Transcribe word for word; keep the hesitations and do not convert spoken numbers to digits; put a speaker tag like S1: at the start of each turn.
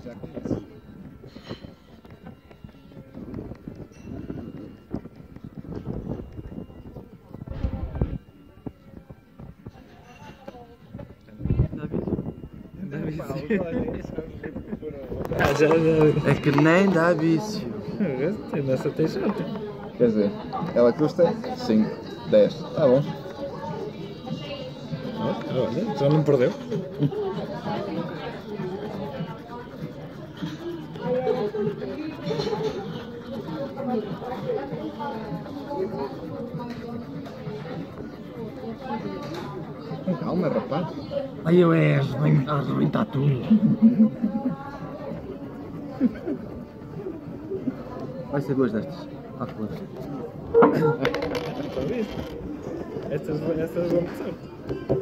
S1: já conheço.
S2: Ah, já, já.
S3: É que nem dá vício.
S2: Nessa tem chata.
S1: Quer dizer, ela custa cinco, dez. Tá bom.
S2: Olha, já não perdeu.
S1: Calma, rapaz.
S3: Ai eu é a arrebentar tudo. Vai ser duas destas. Ah, foda-se.
S2: Estas, estas vão certo.